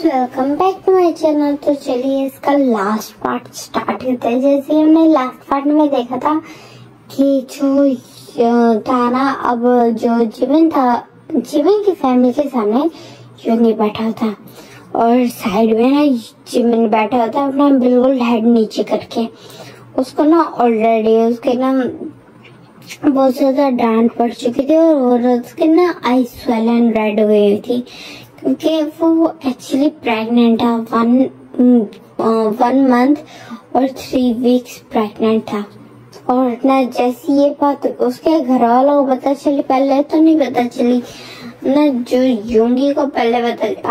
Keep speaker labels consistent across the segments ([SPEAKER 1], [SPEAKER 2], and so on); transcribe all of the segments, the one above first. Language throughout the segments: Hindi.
[SPEAKER 1] Welcome back to my channel. तो चलिए इसका लास्ट पार्ट स्टार्ट करते हैं। जैसे हमने लास्ट पार्ट में देखा था कि जो था ना, अब जो जिमिन था, जिमिन की फैमिली के सामने यूनी बैठा था और साइड में ना जिमिन बैठा था अपना बिल्कुल हेड नीचे करके। उसको ना ऑलरेडी उसके ना बहुत ज्यादा डांट पड़ चुकी थी और उसके ना आई स्वेलन रेड हो गई थी क्योंकि वो एक्चुअली प्रेग्नेंट था। वन मंथ और 3 वीक्स प्रेग्नेंट था। और ना जैसी ये बात उसके घर वालों को पता चली, पहले तो नहीं पता चली ना, जो यूंगी को पहले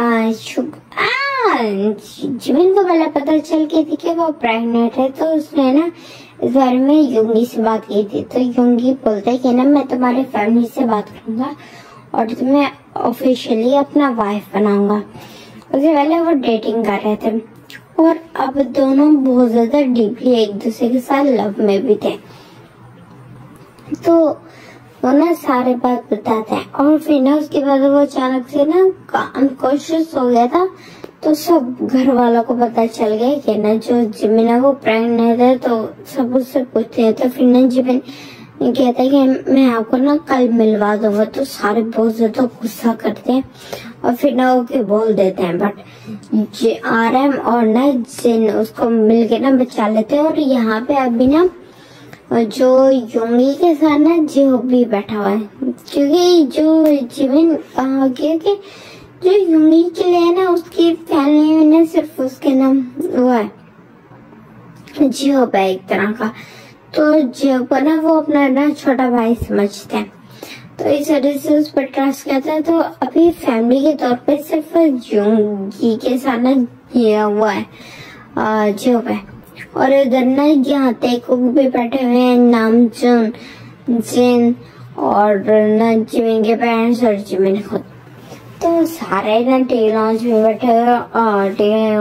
[SPEAKER 1] जिमिन को पहले पता चल गई थी कि वो प्रेग्नेंट है। तो उसने ना इस बारे में यूंगी से बात की थी। तो यूंगी बोलता है कि ना मैं तुम्हारी फैमिली से बात करूंगा और तुम्हें ऑफिशियली अपना वाइफ बनाऊंगा। उससे पहले वो डेटिंग कर रहे थे और अब दोनों बहुत ज्यादा डीपली एक दूसरे के साथ लव में भी थे। तो वो ना सारे बात बताते हैं और फिर ना उसके बाद वो अचानक से ना अनकॉन्शियस हो गया था। तो सब घर वालों को पता चल गया कि ना जो जिमिन है वो प्रेग्नेंट है। तो सब उससे पूछते हैं। तो फिर ना जिमिन कहता है कि मैं आपको ना कल मिलवा दूंगा। तो सारे बहुत ज्यादा गुस्सा करते हैं और फिर ना ओके बोल देते हैं। बट आरएम और ना जिन उसको मिलके ना बचा लेते हैं। और यहाँ पे अभी ना जो यूंगी के साथ ना जो भी बैठा हुआ है, क्योंकि जो जिमिन क्योंकि जो यूंगी के लिए ना उसकी फैमिली में ना सिर्फ उसके नाम वो है जियो है एक तरह का। तो जियो को ना वो अपना ना छोटा भाई समझते हैं। तो इस वजह से उस पर ट्रस्ट करता है। तो अभी फैमिली के तौर पे सिर्फ यूंगी के साथ ना ये हुआ है जियो है। और इधर ना यहाँ तेकुक भी बैठे हुए हैं, नामचुन, जिन और ना जिमिन के पेरेंट्स और जिमिन खुद। तो सारे ना टी लॉन्च में बैठे हुए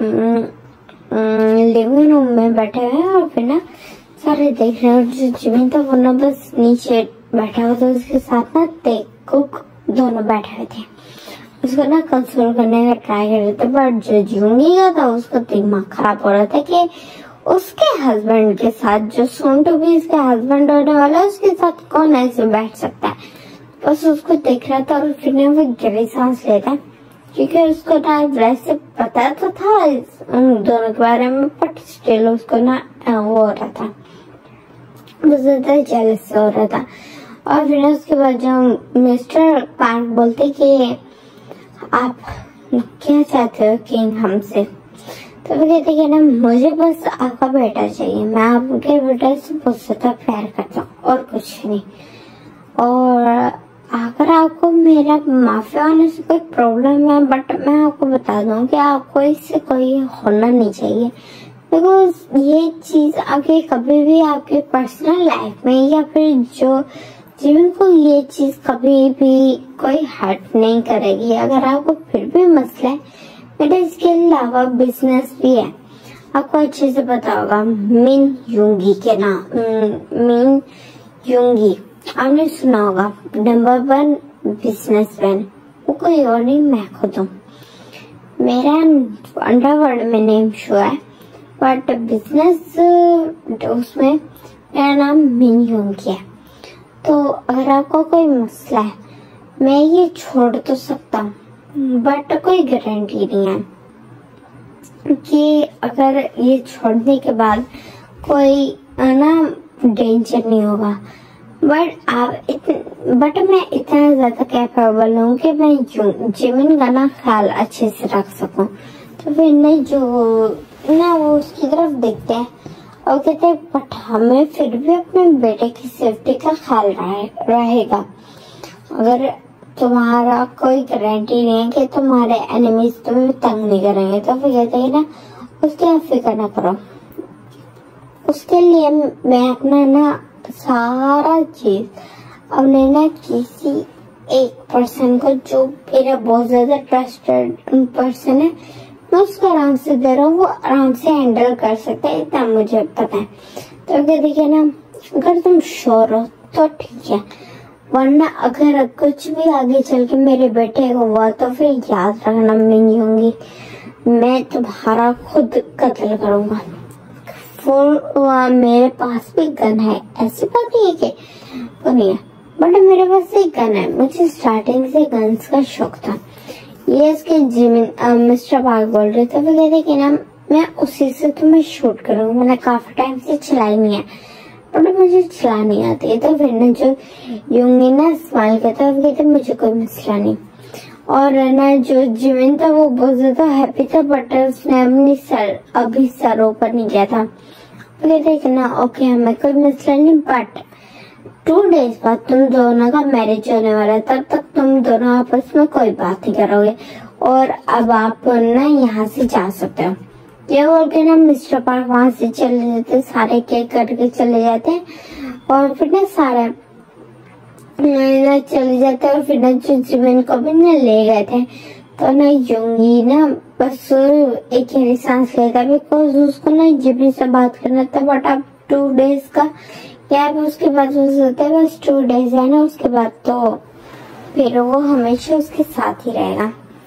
[SPEAKER 1] लिविंग रूम में बैठे हुए हैं और फिर ना सारे देख रहे हैं। जो जिमिन था वो ना बस नीचे बैठा हुआ था, उसके साथ ना तेकुक दोनों बैठे हुए थे। उसको ना कंसोल करने का ट्राई कर रहे थे। बट जो यूंगी का था उसका दिमाग खराब हो रहा था कि उसके हस्बैंड के साथ, जो सोन टू भी इसके हस्बैंड होने वाला है, उसके साथ कौन ऐसे बैठ सकता है। बस उसको देख रहा था और फिर ना वो गहरी सांस लेता क्योंकि उसको ना वैसे पता तो था उन दोनों के बारे में, बट स्टिल उसको ना वो हो रहा था, बहुत ज्यादा जेलस हो रहा था। और फिर उसके बाद जो मिस्टर पार्क बोलते कि आप क्या चाहते हो किंग हमसे। तो वो कहते कि ना मुझे बस आपका बेटा चाहिए, मैं आपके बेटे से बहुत ज्यादा प्यार करता हूँ और कुछ नहीं। और अगर आपको मेरा माफिया होने से कोई प्रॉब्लम है, बट मैं आपको बता दूं कि आपको इससे कोई होना नहीं चाहिए। बिकॉज ये चीज आगे कभी भी आपके पर्सनल लाइफ में या फिर जो जीवन को ये चीज कभी भी कोई हर्ट नहीं करेगी। अगर आपको फिर भी मसला है, मेरे इसके अलावा बिजनेस भी है, आपको अच्छे से पता होगा। मिन यूंगी के नाम, मिन यूंगी आपने सुना होगा, नंबर 1 बिजनेसमैन। वो कोई और नहीं, मैं खुद हूँ। मेरा अंडरवर्ल्ड में नेम शो है, बट बिजनेस उसमें मेरा नाम मिन यूंगी है। तो अगर आपको कोई मसला है, मैं ये छोड़ तो सकता हूँ, बट कोई गारंटी नहीं है कि अगर ये छोड़ने के बाद कोई ना डेंजर नहीं होगा। बट मैं इतना ज्यादा कैपेबल हूँ कि मैं जिमिन का ना ख्याल अच्छे से रख सकूं। तो फिर नहीं जो ना वो उसकी तरफ देखते हैं और कहते हैं बट हमें फिर भी अपने बेटे की सेफ्टी का ख्याल रहेगा। अगर तुम्हारा कोई गारंटी नहीं है कि तुम्हारे एनिमीज तुम्हें तंग नहीं करेंगे। तो फिर कहते हैं ना उसकी आप फिक्र ना करो, उसके लिए मैं अपना ना सारा चीज अपने ना किसी एक पर्सन को, जो मेरा बहुत ज्यादा ट्रस्टेड पर्सन है, मैं उसको आराम से दे रहा हूँ, वो आराम से हैंडल कर सकता है, इतना मुझे पता है। तो क्या देखिए ना, अगर तुम श्योर हो तो ठीक है, वरना अगर कुछ भी आगे चल के मेरे बेटे को हुआ तो फिर याद रखना मैं नहीं होंगी। मैं तुम्हारा खुद कत्ल करूंगा। मेरे पास भी गन है, ऐसी बात नहीं है कि वो नहीं है, बट मेरे पास एक गन है। मुझे स्टार्टिंग से गन्स का शौक था। ये इसके जिमिन मिस्टर पार्क बोल रहे थे, वो कहते कि ना मैं उसी से तुम्हें शूट करूंगा। मैंने काफी टाइम से चलाई नहीं है, बट मुझे चलानी नहीं आती है। तो फिर ना जो यूंगी ना स्माइल करता है, कहते मुझे कोई मसला नहीं। और ना जो जिमिन था वो बहुत ज्यादा हैप्पी था, बट उसने अपनी सर ऊपर नहीं किया था। कहते ना ओके हमें कोई मसला नहीं, बट 2 डेज बाद तुम दोनों का मैरिज होने वाला है, तब तक तुम दोनों आपस में कोई बात नहीं करोगे और अब आप ना यहाँ से जा सकते हो। ये बोल के ना मिस्टर पार्क वहां से चले जाते, सारे केक करके चले जाते और फिर ना सारे चले जाते और फिर ना जो जिमिन को भी ना ले गए थे। तो ना यूंगी ना बस एक ही सांस लेता, बिकॉज उसको ना जिमिन से बात करना था, बट अब 2 डेज का गैप उसके बाद हो सकता है, बस 2 डेज है ना, उसके बाद तो फिर वो हमेशा उसके साथ ही रहेगा।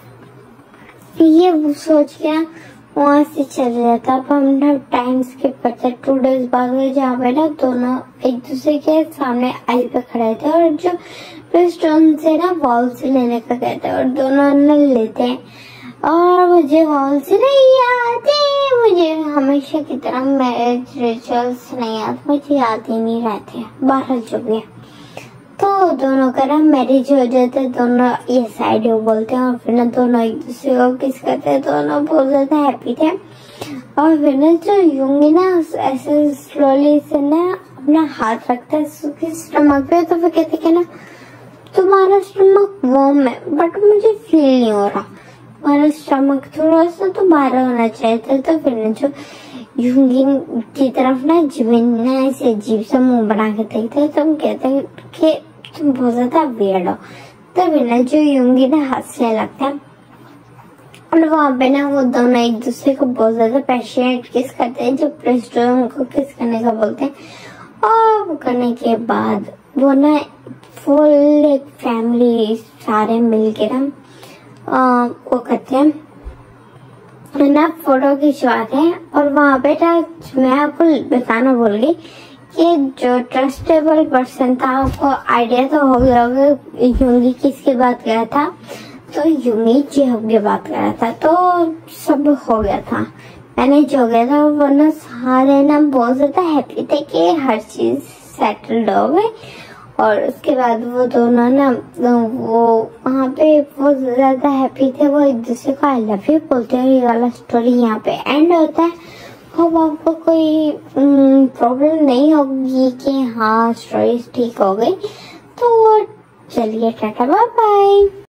[SPEAKER 1] ये वो सोच के वहां से चले जाता। अब हम ना टाइम स्किप करते 2 डेज बाद, जहाँ पे ना दोनों एक दूसरे के सामने आई पे खड़े थे और जो स्टोन से ना वॉल से लेने का कहते हैं और दोनों ना लेते हैं। और मुझे वॉल से नहीं आते, मुझे हमेशा की तरह मैरिज रिचुअल्स नहीं आते, मुझे याद ही नहीं रहते, 12 चुके। तो दोनों का ना मैरिज हो जाता है, दोनों ये साइड बोलते हैं और फिर ना दोनों एक दूसरे को किस करते हैं। दोनों बहुत ज्यादा हैप्पी थे। और फिर ना जो यूंगी ना ऐसे स्लोली से ना अपना हाथ रखता है उसके स्टमक पे, तो फिर कहते कि ना तुम्हारा स्टमक वार्म है, बट मुझे फील नहीं हो रहा, तुम्हारा स्टमक थोड़ा सा तो बाहर होना चाहिए था। तो फिर ना जो यूंगी की तरफ ना जिमिन ने ऐसे अजीब सा मुंह बना के देखते, तुम कहते कि तुम बहुत ज्यादा वियर्ड हो। तो फिर ना जो यूंगी ना हंसने लगता है और वहाँ पे ना वो दोनों एक दूसरे को बहुत ज्यादा पैशनेट किस करते हैं, जो प्रेस्टो उनको किस करने का बोलते हैं। और वो करने के बाद वो ना फुल एक फैमिली सारे मिलके ना वो करते हैं ना, फोटो खिंचवाते हैं। और वहाँ पे ना मैं आपको बताना भूल गई कि जो ट्रस्टेबल पर्सन था, आपको आइडिया तो हो गया होगा यूंगी किसकी बात कर रहा था। तो यूंगी जेहब की बात कर रहा था, तो सब हो गया था, मैनेज हो गया था। वरना सारे ना बहुत ज्यादा हैप्पी थे कि हर चीज सेटल्ड हो गई। और उसके बाद वो दोनों ना वो वहाँ पे बहुत ज्यादा हैप्पी थे, वो एक दूसरे को आई लव यू बोलते हैं। ये वाला स्टोरी यहाँ पे एंड होता है। होप आपको कोई प्रॉब्लम नहीं होगी कि हाँ स्टोरी ठीक हो गई। तो चलिए टाटा बाय बाय।